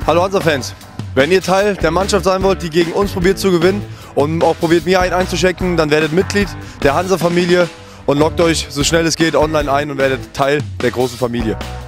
Hallo Hansa-Fans, wenn ihr Teil der Mannschaft sein wollt, die gegen uns probiert zu gewinnen und auch probiert mir einen einzuschenken, dann werdet Mitglied der Hansa-Familie und loggt euch so schnell es geht online ein und werdet Teil der großen Familie.